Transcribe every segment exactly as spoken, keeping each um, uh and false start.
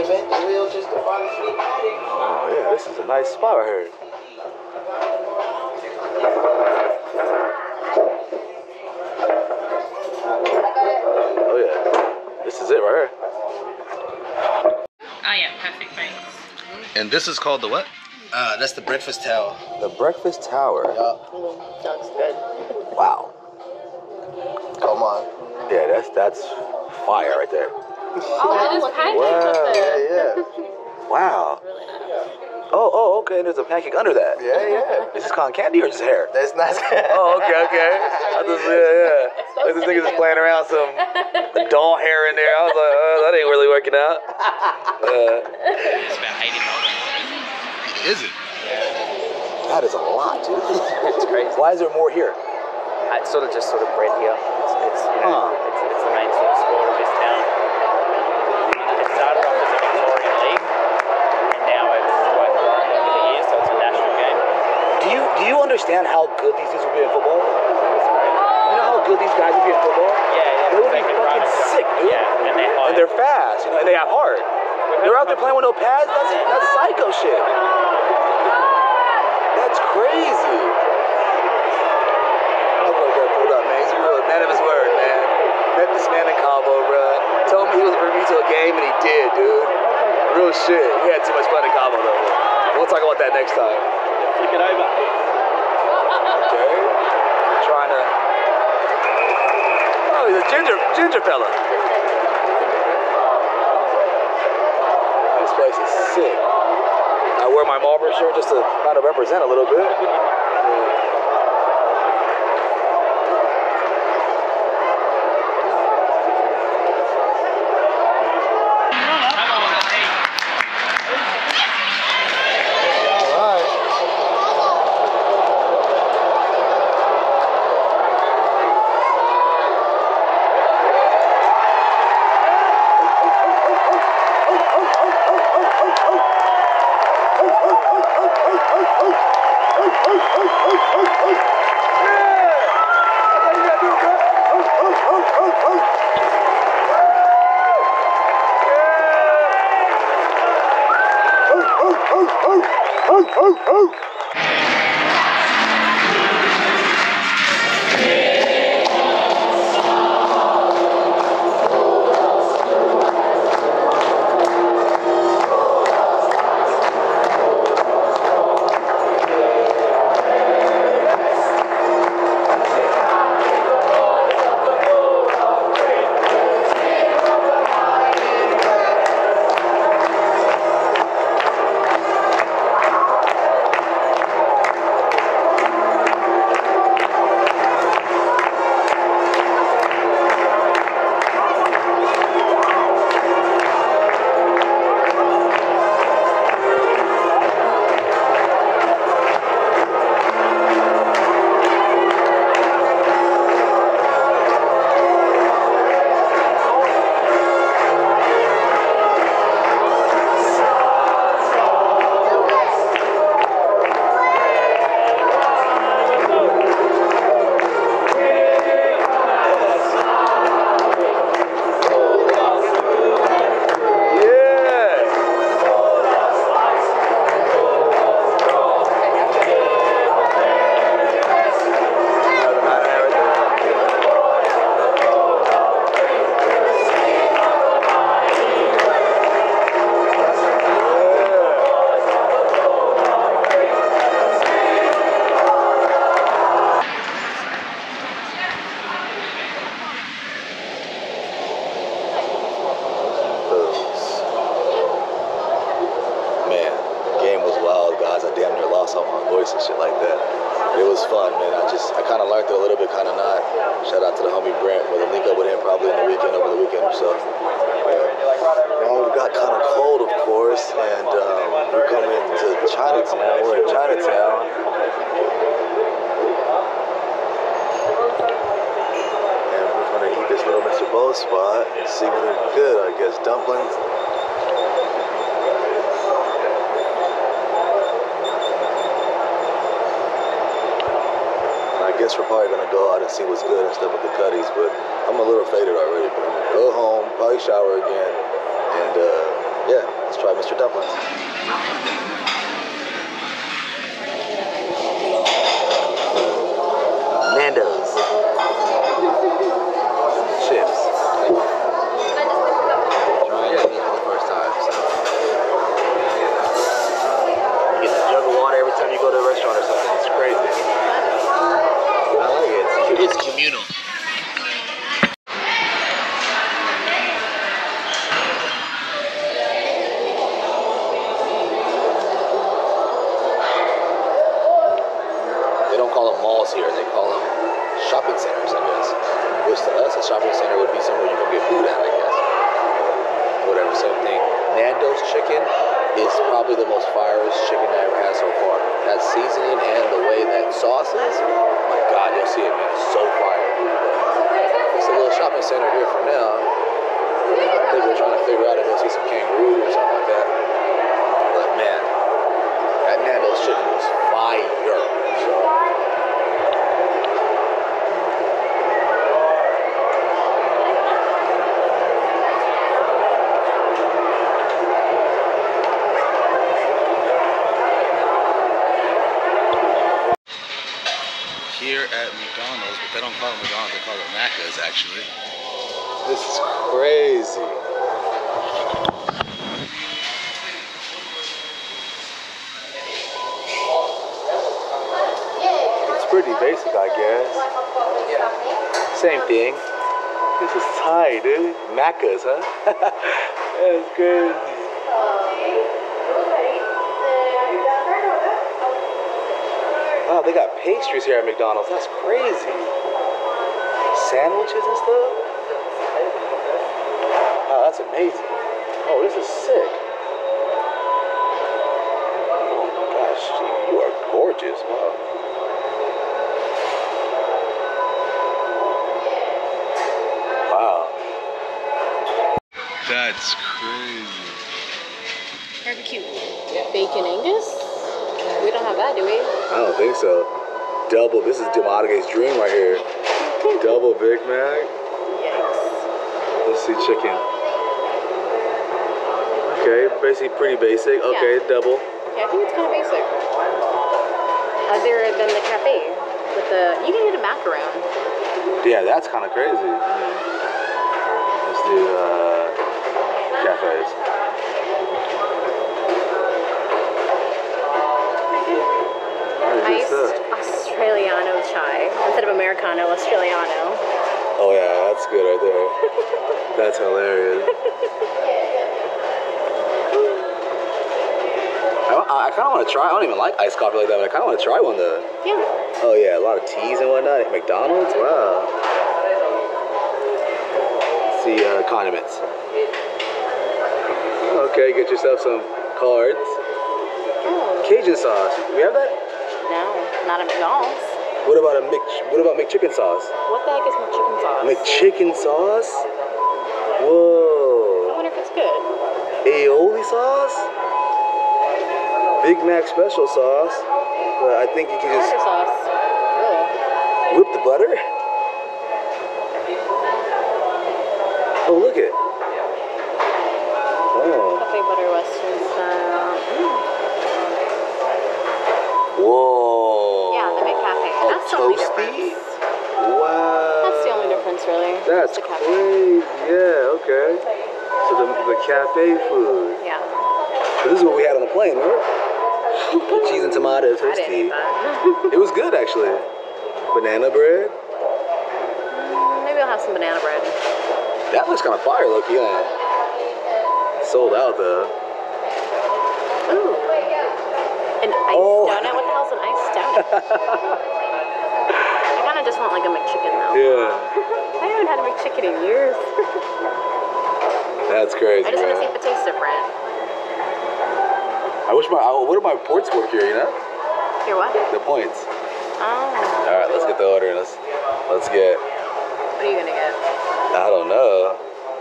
reinvent the wheel just to follow Fleet Matic. Oh yeah, this is a nice spot right here. Oh yeah, this is it right here. Oh yeah, perfect, thanks. And this is called the what? Uh, that's the breakfast tower. The Breakfast Tower. Yup. Mm, looks good. Wow. Come on. Yeah, that's that's fire right there. Oh, it is pancakes Wow. up there. Yeah, yeah. Wow. Really nice. Oh, oh, okay. There's a pancake under that. Yeah, yeah. Is this cotton candy or just hair? That's nice. Oh, okay, okay. I just, yeah, yeah. Like this nigga just playing around some doll hair in there. I was like, oh, that ain't really working out. Uh, It's about eighty dollars. is it? That is a lot, dude. It's crazy. Why is there more here? It's sort of just sort of bred here. It's, it's, you know, Huh. it's, it's the main sort of sport of this town. It started off as a Victorian league, and now it's like grown over the years, so it's a national game. Do you do you understand how good these dudes would be in football? You know how good these guys would be in football? Yeah, yeah. They would be can run fucking and sick, dude. Yeah, and they're high. And they're fast, you know, and they have heart. They're out there playing with no pads. That's that's psycho shit. That's crazy. I'm gonna get pulled up, man. He's a real man of his word, man. Met this man in Cabo, bro. Told me he was bringing me to a game, and he did, dude. Real shit. We had too much fun in Cabo, though. We'll talk about that next time. Flick it over. Okay. Trying to. Oh, he's a ginger ginger fella. This place is sick. I wear my Marlboro shirt just to kind of represent a little bit. And shit like that. It was fun, man. I just, I kind of learned it a little bit, kind of not. Shout out to the homie Brent. We'll link up with him probably in the weekend, over the weekend or so. Yeah. Well, we got kind of cold, of course, and um, we're coming to Chinatown. We're in Chinatown. And we're going to eat this little Mister Bo spot and see what it's good, I guess. Dumplings. I guess we're probably gonna go out and see what's good and stuff with the Cuddies, but I'm a little faded already. But I'm gonna go home, probably shower again, and uh, yeah. Mister Dumplings. Nando's. Chips. Trying to eat for the first time, so. You get a jug of water every time you go to a restaurant or something. It's crazy. I like it. It's, it's communal. They don't call them malls here. They call them shopping centers, I guess. Which to us, a shopping center would be somewhere you can get food at, I guess. Whatever, same thing. Nando's chicken is probably the most firest chicken I ever had so far. That seasoning and the way that sauce is, oh my God, you'll see it, man. It's so fire. It's a little shopping center here for now. I think we're trying to figure out if we'll see some kangaroos or something like that. But man, that Nando's chicken was fire. So. Here at McDonald's, but they don't call it McDonald's, they call it Macca's actually. This is crazy. It's pretty basic, I guess. Same thing. This is Thai, dude. Macca's, huh? That's crazy. Wow, they got pastries here at McDonald's. That's crazy. Sandwiches and stuff? Wow, that's amazing. Oh, this is sick. Oh my gosh, you are gorgeous. Wow. Wow. That's crazy. Barbecue. Bacon Angus? We don't have that, do we? I don't think so. Double, this is Demodega's dream right here. Double Big Mac. Yikes. Let's see chicken. Okay, basically pretty basic. Okay, Yeah. double. Yeah, I think it's kind of basic. Other than the cafe. With the, you can get a macaron. Yeah, that's kind of crazy. Mm-hmm. Let's do uh, cafes. Iced Australiano chai. Instead of Americano, Australiano. Oh yeah, that's good right there. That's hilarious. I, I kind of want to try. I don't even like iced coffee like that, but I kind of want to try one though. Yeah. Oh yeah, a lot of teas and whatnot at McDonald's. Wow. Let's see uh, condiments. Okay, get yourself some cards. Oh. Cajun sauce. We have that? No, not at McDonald's. What about a Mc? What about McChicken sauce? What the heck is McChicken sauce? McChicken sauce? I Whoa. wonder if it's good. Aioli sauce? Big Mac special sauce. But I think you can just Tartar sauce. Ugh. whip the butter. Oh, look it. Oh. Cafe butter western style. Mm. Whoa. Yeah, the McCafe. Oh, That's the only toasty? difference. Wow. That's the only difference, really. That's the cafe. crazy. Yeah, okay. So the, the cafe food. Yeah. So this is what we had on the plane, right? Cheese and tomato I didn't toasty. eat that. It was good, actually. Banana bread. Mm, maybe I'll have some banana bread. That looks kind of fire, low-key, huh? Sold out, though. Ooh. An iced Oh. donut? What the hell's an iced donut? I kind of just want like a McChicken, though. Yeah. I haven't had a McChicken in years. That's crazy, I just want to see man. if it tastes different. I wish my, I, what do my points work here, you know? Here, what? The points. Oh. All right, let's get the order. Let's, let's get, What are you going to get? I don't know.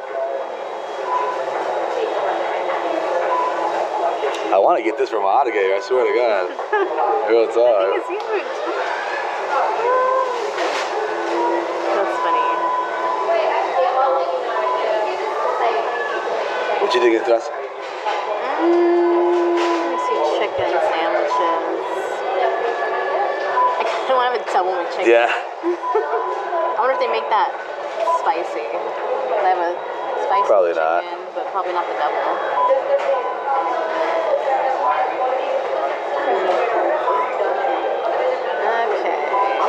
I want to get this from Adage, I swear to God. Real I talk. think it's huge. That's funny. What you think, Tras? Mm, let me see, chicken sandwiches. I kind of want to have a double McChicken. Yeah. I wonder if they make that spicy. They have a spicy Probably not. chicken, but probably not the double. Okay.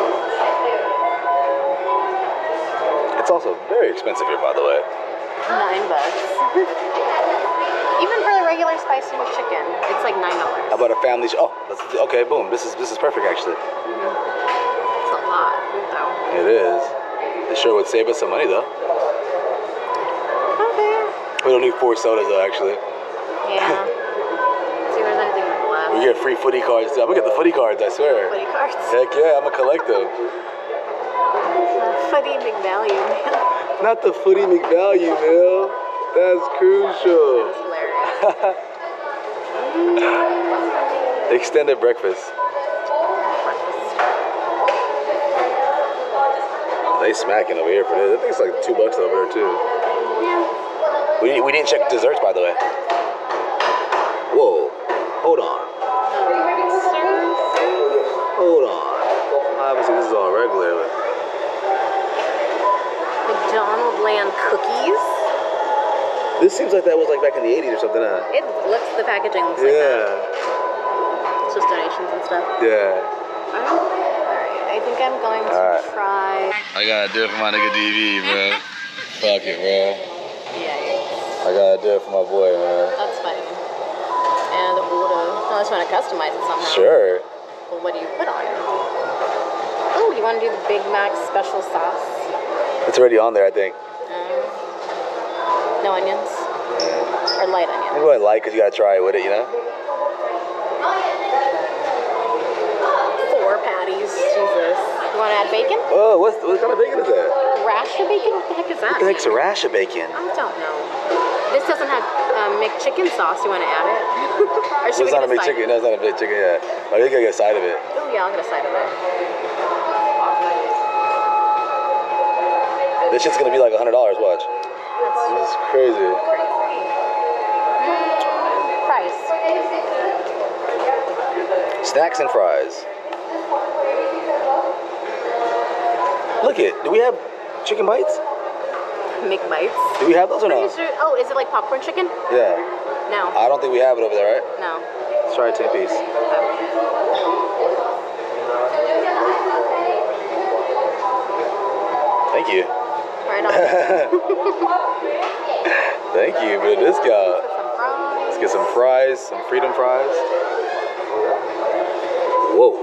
It's also very expensive here, by the way. Nine bucks. Even for the regular spicy McChicken, it's like nine dollars. How about a family? Sh- oh, that's, okay. Boom. This is this is perfect, actually. It's a lot, though. It is. It sure would save us some money, though. Okay. We don't need four sodas, though. Actually, Yeah. See if there's anything left. we get free footy cards. I'm gonna get the footy cards. I swear. Footy cards. Heck yeah, I'm gonna collect them. Footy McValue, man. Not the footy McValue, Bill. That's crucial. That's hilarious. Extended breakfast. They smacking over here for this. I think it's like two bucks over there too. Yeah. We we didn't check desserts, by the way. Whoa, hold on, hold on. Obviously, this is all regular. But McDonald Land cookies. this seems like that was like back in the eighties or something, huh? It looks, the packaging looks like that. Yeah, It's just donations and stuff. yeah. Alright, I think I'm going to Alright. try. I gotta do it for my nigga D V, bro. Fuck it, bro. Yeah, I gotta do it for my boy, man. that's funny. And order. Unless you want to customize it somehow. Sure. Well, what do you put on it? Oh, you want to do the Big Mac special sauce? It's already on there, I think. Um, no onions? Or light onions? I'm going light because you gotta try it with it, you know? Four patties. Jesus. You want to add bacon? Oh, what's, what kind of bacon is that? Rasher bacon? What the heck is that? What the heck's a rash of bacon? I don't know. This doesn't have um, McChicken sauce. You want to add it? Or should It's we not a get a big side? chicken. No, it's not a big chicken, yeah. Oh, you gotta get a side of it. Oh yeah, I'll get a side of it. This shit's gonna be like a hundred dollars. Watch. That's This is crazy. Fries. Snacks and fries. Look it. Do we have chicken bites? McBites. Do we have those or no? Pretty sure- Oh, is it like popcorn chicken? Yeah. No. I don't think we have it over there, right? No. Let's try a ten piece. Thank you. Right on. Thank you for the discount. Some fries. Let's get some fries, some freedom fries. Whoa.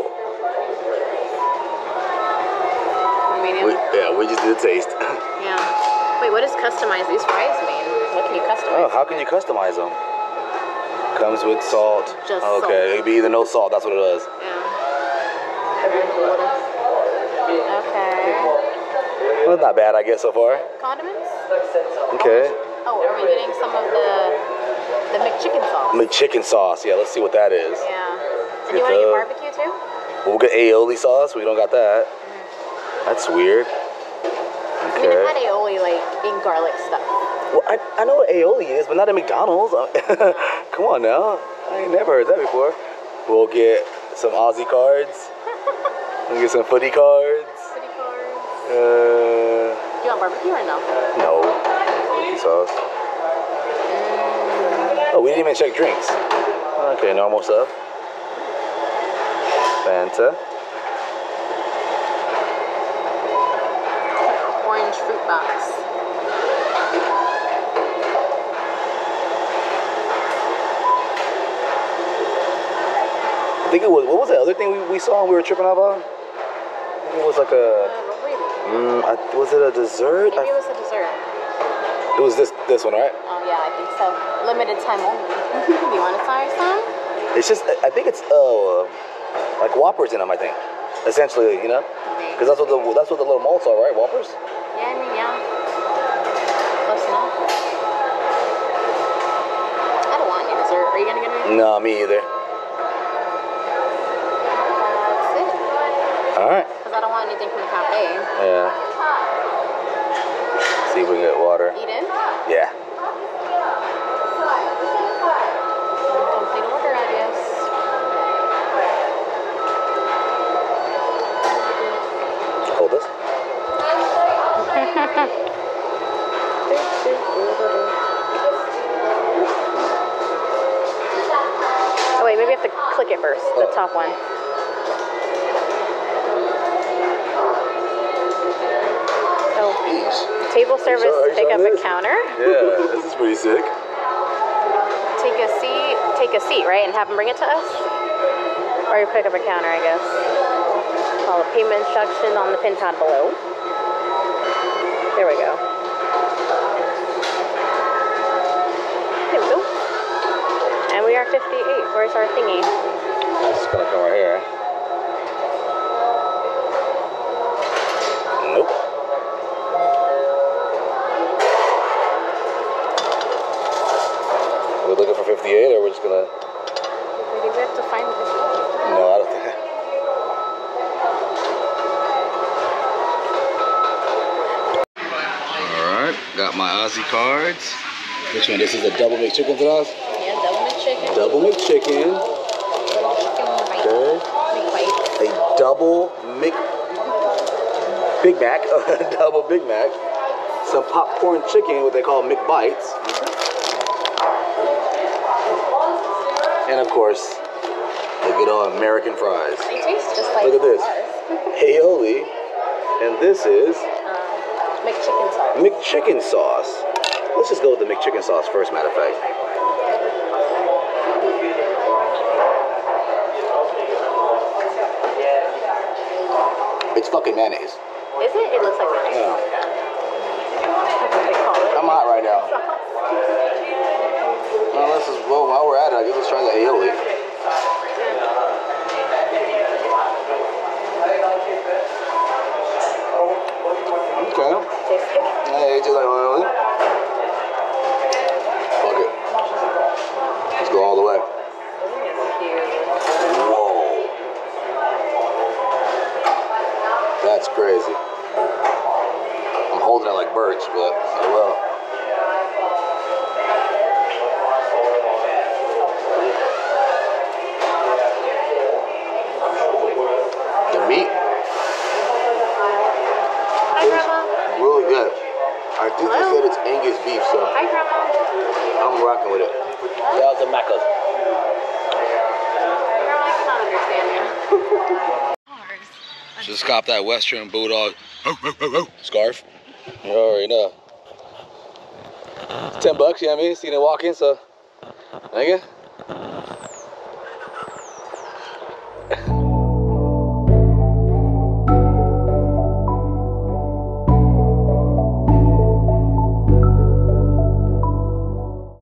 Medium. We, yeah, we just did a taste. Yeah. Wait, what does customize these fries mean? What can you customize? Oh, how can you customize them? Comes with salt. Just okay, salt. it'd be either no salt, that's what it was. Yeah. Okay. Well, not bad, I guess, so far. Condiments? Okay. Oh, are we getting some of the the McChicken sauce? McChicken sauce, yeah, let's see what that is. Yeah. And get you want to get the- barbecue too? We'll get aioli sauce, we don't got that. That's weird. I mean, I've Okay. had aioli like in garlic stuff. Well, I, I know what aioli is, but not at McDonald's. Come on now. I ain't never heard that before. We'll get some Aussie cards. We'll get some footy cards. City cards. Uh, Do you want barbecue or no? no. Footy sauce. Oh, we didn't even check drinks. Okay, normal stuff. Fanta. Orange fruit box. I think it was, what was the other thing we, we saw and we were tripping out about? I think it was like Uh, a, what were you? mm, I, was it a dessert? Maybe I, it was a dessert. it was this this one, right? Oh yeah, I think so. Limited time only. Do you want to try some? It's just, I think it's uh, like Whoppers in them, I think. Essentially, you know? Because that's what the that's what the little malts are, right? Whoppers? Yeah, I mean, yeah. Close enough. I don't want any dessert. Are you gonna get any? No, me either. That's it. All right. Because I don't want anything from the cafe. Yeah. See if we can get water. Eat in? Yeah. it first, the Oh. top one. Oh, Jeez. table service, Are you pick up showing a this? counter. Yeah, this is pretty sick. Take a seat, take a seat, right, and have them bring it to us? Or you pick up a counter, I guess. Follow payment instructions on the pin pad below. There we go. There we go. And we are fifty-eight. Where's our thingy? It's gonna come right here. Nope. We're looking for fifty-eight, or we're just gonna. Maybe we have to find the No, I don't think. Alright, got my Aussie cards. Which one? This is a double McChicken sauce? Yeah, double McChicken. Double McChicken. Double chicken bite. Okay. McBite. A double Mc Big Mac. Double Big Mac. Some popcorn chicken, what they call McBites. And of course, the good old American fries. They taste just like Look at this. ours. Aioli. And this is Um, McChicken sauce. McChicken sauce. Let's just go with the McChicken sauce first, matter of fact. It's fucking mayonnaise. Is it? It looks like mayonnaise. Yeah. That's what they call it. I'm hot right now. Well, let's just, well, while we're at it, I guess let's try the aioli. Okay. Tastes good. Hey, it tastes like aioli. Fuck it. Let's go all the way. It's cute. Whoa. That's crazy. I'm holding it like birch, but oh well. The meat Hi, is Grandma. really good. I think they Hello? said it's Angus beef, so Hi, Grandma. I'm rocking with it. Yeah, the Macca's. Grandma, I cannot understand you. Just cop that Western Bulldog scarf. You already know. It's ten bucks, you know what I mean? Seen it walking, so thank you.